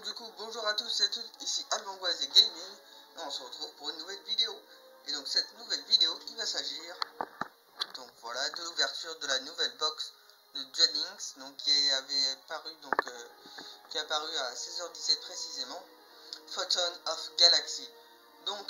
du coup, bonjour à tous et à toutes, ici Albangoise et Gaming, et on se retrouve pour une nouvelle vidéo. Et donc cette nouvelle vidéo, il va s'agir, donc voilà, de l'ouverture de la nouvelle box de Duel Links, donc qui avait paru, qui est apparu à 16h17 précisément, Photon of Galaxy. Donc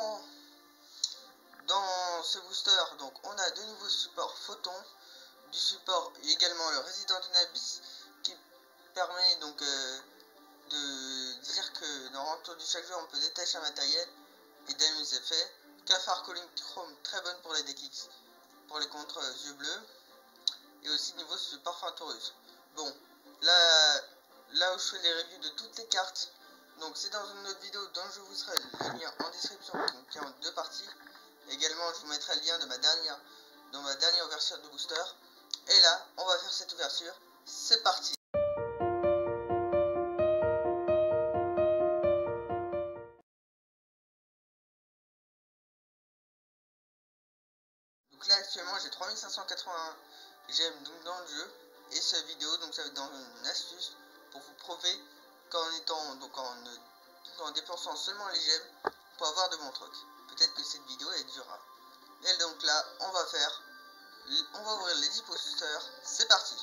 dans ce booster, donc on a de nouveaux supports Photon, du support également le Resident Abyss qui permet donc de dire que dans l'entour du chaque jeu on peut détacher un matériel et d'amuser effets. Cafard Calling Chrome, très bonne pour les DX, pour les contre yeux bleus, et aussi niveau support Fantoreuse. Bon, là où je fais les reviews de toutes les cartes, donc c'est dans une autre vidéo dont je vous ferai le lien en description, donc qui est en deux parties. Également je vous mettrai le lien de ma dernière ouverture de booster. Et là on va faire cette ouverture, c'est parti. Donc là actuellement j'ai 3581 gemmes donc dans le jeu, et cette vidéo donc ça va être dans une astuce pour vous prouver qu'en dépensant seulement les gemmes on peut avoir de bons trucs. Peut-être que cette vidéo est durable. Et donc là on va ouvrir les 10 posters, c'est parti.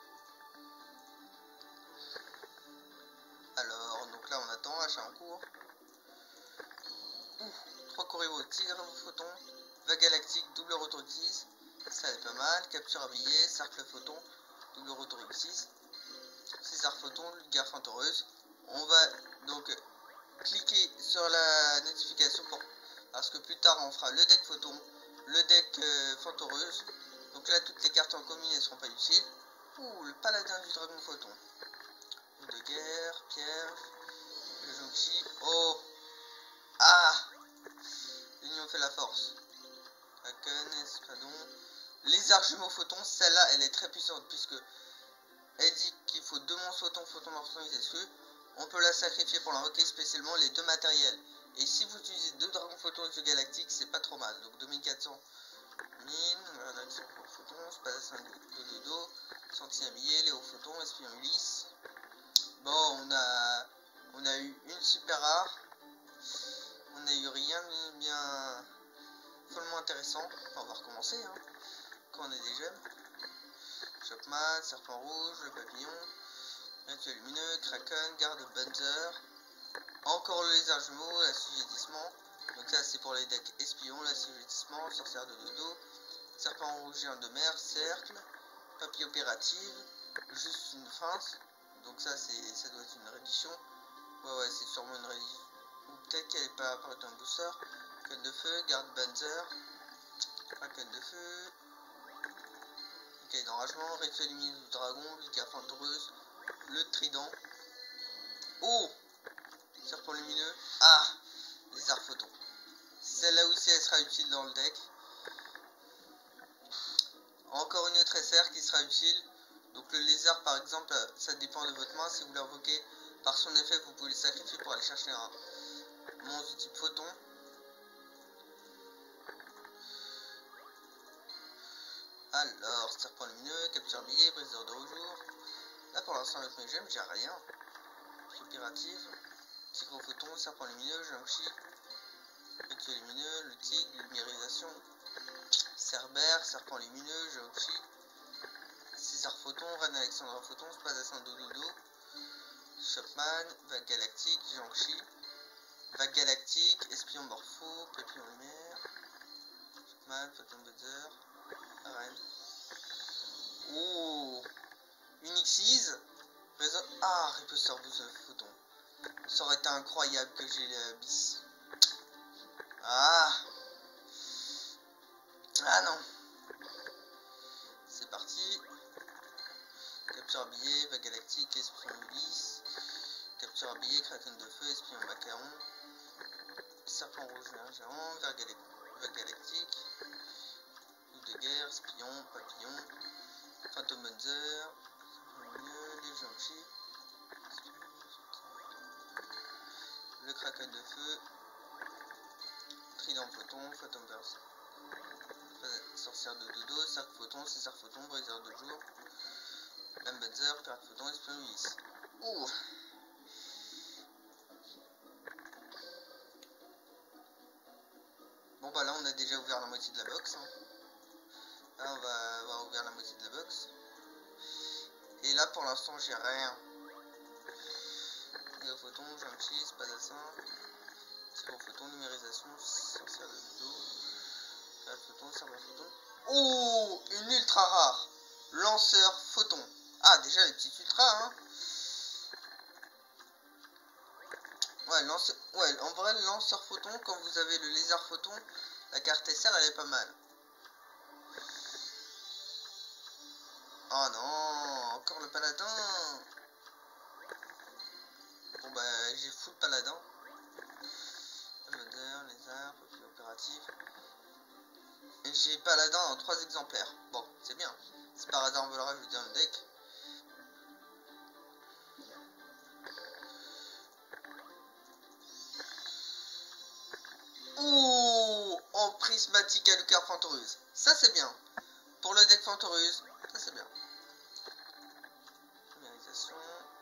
Alors donc là on attend, achat en cours. 3 Coreo, Tigre Photon, Va Galactique, double retour X, ça est pas mal. Capture à billet, Cercle Photon, double retour X6, César Photon, Gare Fantoreuse. On va donc cliquer sur la notification parce que plus tard on fera le deck Photon, le deck Fantoreuse. Donc là toutes les cartes en commune ne seront pas utiles. Ouh, le paladin du dragon Photon, de guerre, Pierre, le Jonchi. Oh, ah, l'union fait la force. Haken, Espadon, Lézard Jumeau Photon, celle-là elle est très puissante puisque elle dit qu'il faut 2 monstres Photon morphologisés dessus. On peut la sacrifier pour l'invoquer spécialement les 2 matériels. Et si vous utilisez 2 dragons Photon de galactique, c'est pas trop mal. Donc 2400 mine, un action pour Photon, Spadassin de Dodo, Senti habillé, Léo Photon, Espion Ulysse. Bon, on a eu une super rare. On n'a eu rien de bien follement intéressant. Enfin, on va recommencer hein, quand on est des gemmes. Chopman, Serpent Rouge, le Papillon, Rituel Lumineux, Kraken, Garde Banzer, encore le Lézard Jumeau, l'assujettissement. Donc ça c'est pour les decks espions, l'assujettissement, Sorcière de Dodo, Serpent Rouge géant de mer, Cercle, Papier opérative, juste une feinte. Donc ça doit être une réédition. Ouais c'est sûrement une réédition. Ou peut-être qu'elle n'est pas apparue dans le booster. Kraken de feu, Garde Banzer, Kraken de feu, d'enragement, Rituel lumineux du dragon, Lucas Fantoreuse, le trident. Oh, Serpent lumineux. Ah, Lézard Photon. Celle-là aussi elle sera utile dans le deck. Encore une autre SR qui sera utile. Donc le lézard par exemple, ça dépend de votre main. Si vous l'invoquez par son effet, vous pouvez le sacrifier pour aller chercher un monstre du type Photon. Alors, Serpent lumineux, Capture billet, Briseur de jour. Là pour l'instant avec mes gemmes, j'ai rien. Coopérative, Tigre Photon, Serpent lumineux, Jonchi, Rituel lumineux, le Tigre, Lumirisation, Cerbère, Serpent lumineux, Jonchi, César Photon, Reine Alexandra Photon, Spadassin Dodo, Chopman, Vague Galactique, Jonchi, Vague Galactique, Espion Morpho, Papillon Lumière, Chopman, Photon Buzzer, Arène. Oh, Unixise, Réseau. Ah, Riposter Buzzer Photon. Ça aurait été incroyable que j'ai le bis. Ah non. C'est parti. Capture à billet, Va Galactique, Espion Ulysse. Capture à billet, Kraken de feu, Espion Macaron. Serpent rouge géant, Va Galactique. Coup de guerre, Espion, Papillon. Phantom Bunzer. Les Jonchi. Le Kraken de feu. Trident Photon, Photon Burst. Sorcière de Dodo, Cercle Photon, César Photon, Briseur de jour, Lambunzer, Pirate Photon, Espion Ulysse. Ouh, bah là on a déjà ouvert la moitié de la box. Hein. Là on va avoir ouvert la moitié de la box. Et là pour l'instant j'ai rien. Néophoton, Jamchi, Spadassin, Photon, numérisation, sorcière de dos, photon, serveur photon. Oh, une ultra rare, lanceur photon. Ah, déjà les petits ultras, hein. Ouais, en vrai, le lanceur photon, quand vous avez le lézard photon, la carte SR elle est pas mal. Oh non, encore le paladin. Bon bah j'ai full paladin. Moderne, lézard, profil opératif. Et j'ai paladin en 3 exemplaires. Bon, c'est bien. Si par hasard on veut le rajouter dans le deck. Ouh, en prismatique à Lucar Fantoruse. Ça c'est bien. Pour le deck Fantoruse, ça c'est bien. Numérisation.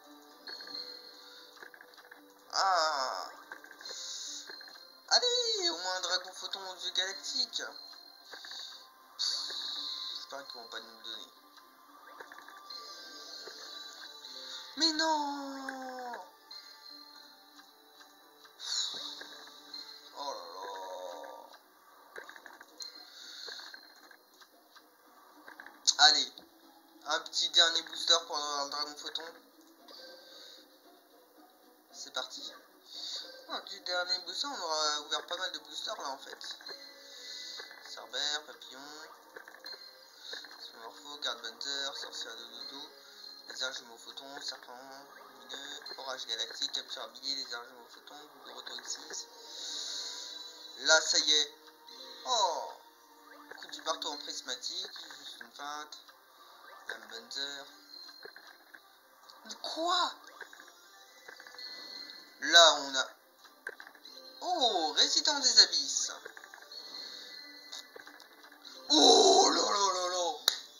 Ah. Allez, au moins un dragon photon aux yeux galactiques. J'espère qu'ils vont pas nous le donner. Mais non. Oh là là. Allez, un petit dernier booster pour avoir le dragon photon. C'est parti. Oh, du dernier booster, on aura ouvert pas mal de boosters là en fait. Cerbère, papillon, Smurfo, Garde-Banzer, sorcière de dodo, lézard jumeau photon, serpent lumineux, orage galactique, capture habillé, lézard jumeau photon, Google Rotor 6. Là ça y est. Oh, coup du marteau en prismatique, juste une feinte. Garde-Banzer. Quoi? Là on a... Oh, résident des abysses. Oh là là là là.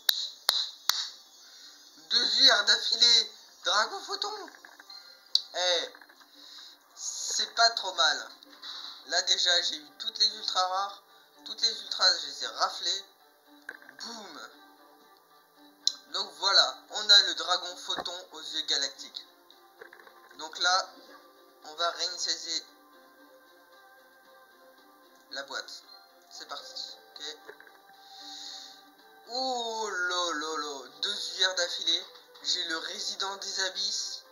2 UR d'affilée. Dragon photon. Eh, c'est pas trop mal. Là déjà j'ai eu toutes les ultras rares. Toutes les ultras je les ai raflées. Boum. Donc voilà, on a le dragon photon aux yeux galactiques. Donc là, on va réinitialiser la boîte. C'est parti. Ok. Oh là là là, 2 UR d'affilée. J'ai le résident des abysses.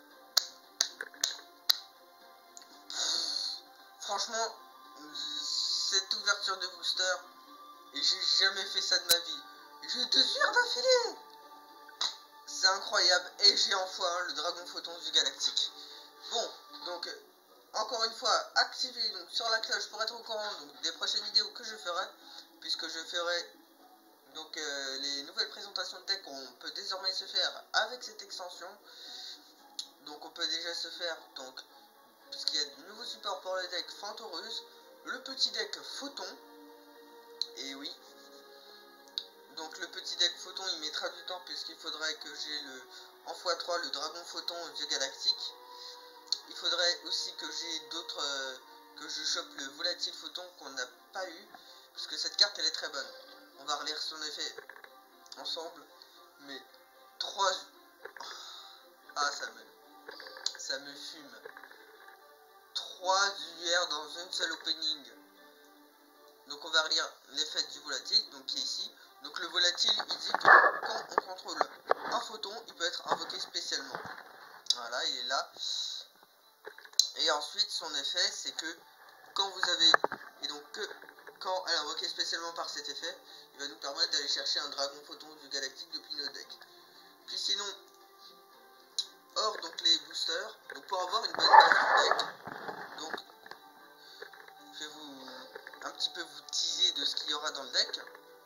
Franchement, cette ouverture de booster, et j'ai jamais fait ça de ma vie. J'ai 2 UR d'affilée. C'est incroyable. Et j'ai enfin le dragon photon du galactique. Bon, donc encore une fois, activez donc sur la cloche pour être au courant donc, des prochaines vidéos que je ferai, puisque je ferai donc les nouvelles présentations de deck. On peut désormais se faire avec cette extension. Donc on peut déjà se faire donc puisqu'il y a de nouveaux supports pour le deck Fantoruse, le petit deck Photon. Et oui. Donc le petit deck Photon il mettra du temps puisqu'il faudrait que j'ai le en x3 le dragon photon aux yeux galactiques. Il faudrait aussi que j'ai d'autres que je chope le volatile photon qu'on n'a pas eu. Parce que cette carte elle est très bonne. On va relire son effet ensemble. Mais 3... Ah ça me fume. 3 UR dans une seule opening. Donc on va relire l'effet du volatile, donc qui est ici. Donc le volatile, il dit que quand on contrôle un photon, il peut être invoqué spécialement. Voilà, il est là. Et ensuite, son effet, c'est que quand vous avez... Et donc, quand elle est invoquée spécialement par cet effet, il va nous permettre d'aller chercher un dragon photon du galactique depuis notre deck. Puis sinon, hors donc les boosters, donc pour avoir une bonne base du deck, donc je vais vous un petit peu vous teaser de ce qu'il y aura dans le deck.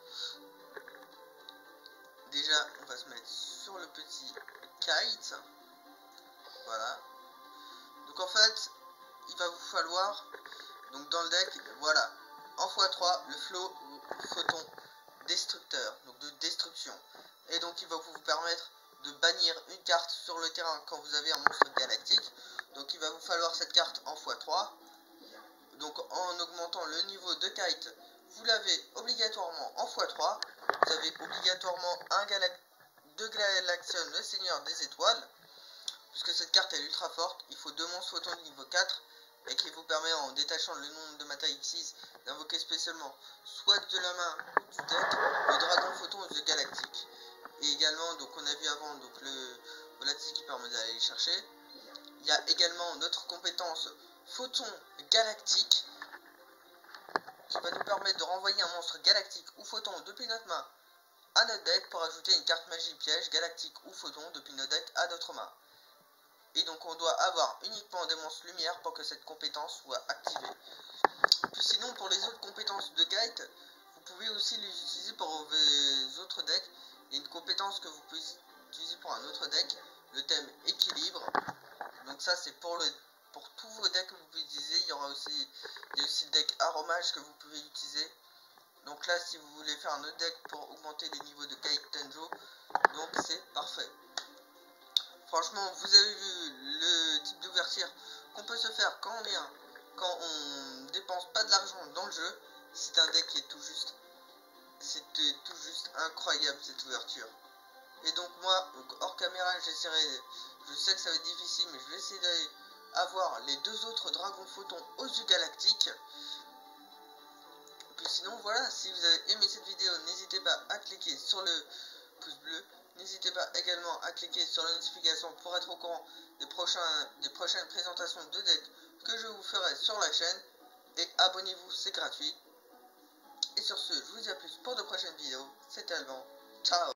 Déjà, on va se mettre sur le petit kite. Voilà. Donc en fait, il va vous falloir, donc dans le deck, voilà, en x3, le flow photon destructeur, donc de destruction. Et donc il va vous permettre de bannir une carte sur le terrain quand vous avez un monstre galactique. Donc il va vous falloir cette carte en x3. Donc en augmentant le niveau de kite avez obligatoirement deux Galaxion, le Seigneur des Étoiles, puisque cette carte est ultra forte. Il faut 2 monstres photons de niveau 4 et qui vous permet, en détachant le nombre de Mata X6, d'invoquer spécialement soit de la main ou du deck le Dragon Photon The Galactique. Et également, donc on a vu avant, donc le Volatile qui permet d'aller les chercher. Il y a également notre compétence Photon Galactique qui va nous permettre de renvoyer un monstre galactique ou photon depuis notre main à notre deck pour ajouter une carte magie piège galactique ou photon depuis notre deck à notre main. Et donc on doit avoir uniquement des monstres lumière pour que cette compétence soit activée. Puis sinon, pour les autres compétences de Guide, vous pouvez aussi les utiliser pour vos autres decks. Il y a une compétence que vous pouvez utiliser pour un autre deck, le thème équilibre. Donc ça c'est pour tous vos decks que vous pouvez utiliser. Il y a aussi le deck aromage que vous pouvez utiliser. Donc là, si vous voulez faire un autre deck pour augmenter les niveaux de Guide Tenjo, donc c'est parfait. Franchement, vous avez vu le type d'ouverture qu'on peut se faire quand on dépense pas de l'argent dans le jeu. C'est un deck qui est tout juste incroyable, cette ouverture. Et donc moi, hors caméra, j'essaierai, je sais que ça va être difficile, mais je vais essayer d'avoir les 2 autres dragons photons aux yeux galactiques. Puis sinon voilà, si vous avez aimé cette vidéo, n'hésitez pas à cliquer sur le pouce bleu. N'hésitez pas également à cliquer sur la notification pour être au courant des prochaines présentations de decks que je vous ferai sur la chaîne. Et abonnez-vous, c'est gratuit. Et sur ce, je vous dis à plus pour de prochaines vidéos. C'était Alban. Ciao.